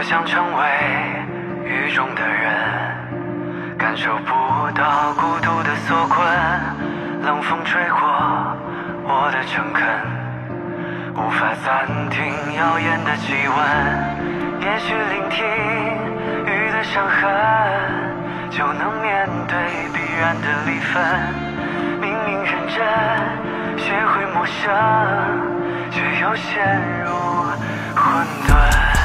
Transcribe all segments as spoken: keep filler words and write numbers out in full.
想成为雨中的人，感受不到孤独的所困，冷风吹过我的诚恳，无法暂停耀眼的气温。也许聆听雨的伤痕，就能面对必然的离分。明明认真，学会陌生，却又陷入混沌。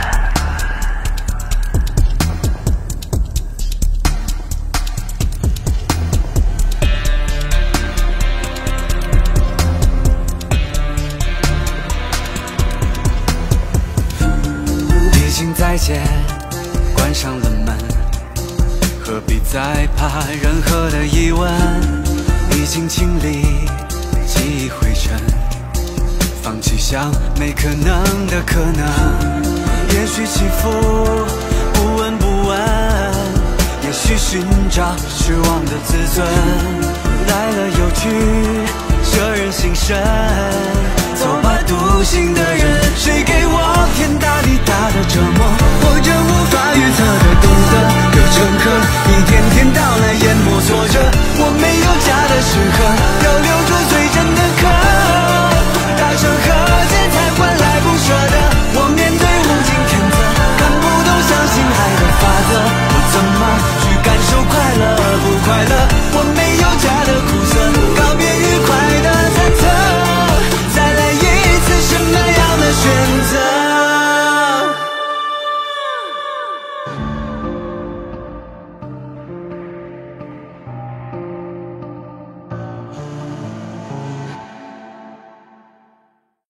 已经再见，关上了门，何必再怕任何的疑问？已经清理记忆灰尘，放弃想没可能的可能。也许起伏不闻不问，也许寻找失望的自尊。来了又去，这人心深。走吧，独行的人，谁给我天大地大的折磨？